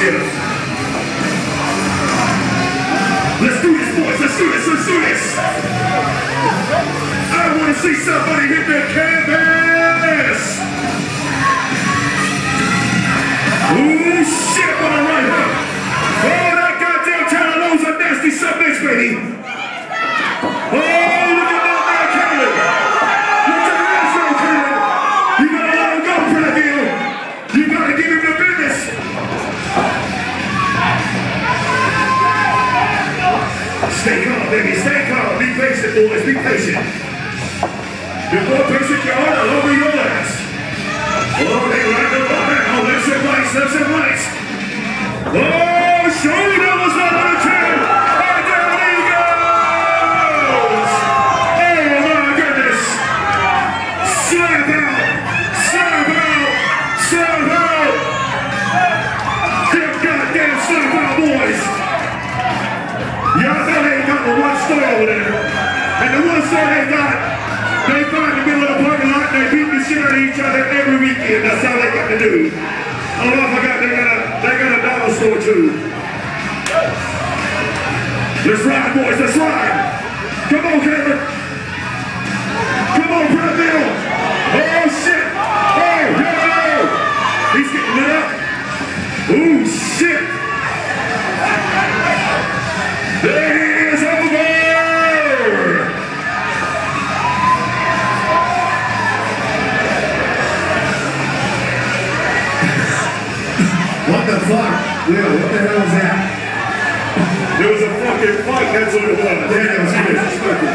shift. Let's do this, boys. Let's do this. Let's do this. I want to see somebody hit that canvas. Ooh, shit, on the right hook. Oh, that goddamn Talano's a nasty submix, baby. Oh, look at that man, Caleb. Look at that show, Caleb. You gotta let him go, Bradfield. You gotta give him the business. Stay calm, baby. Stay calm. Be patient, boys. Be patient. You're more patient, y'all. I'll over your last. Oh, they ride the ball now. Left and right, left and right. Oh, shoulder was not on the chair. And down he goes. Oh, my goodness. Slap out. Slap out. Slap out. Them goddamn slap out, boys. Y'all know they ain't got the one store over there. And the one store they got, they find the middle of the parking lot and they beat the shit out of each other every weekend. That's all they got to do. Oh, I forgot they got a dollar store too. Let's ride, boys. Let's ride. Come on, Kevin. Come on, Bradfield. Oh, shit. Oh, no. He's getting lit up. Ooh, shit. It is over. What the fuck? Will, what the hell is that? There was a fucking fight, that's what it was. Yeah, that was disrespectful.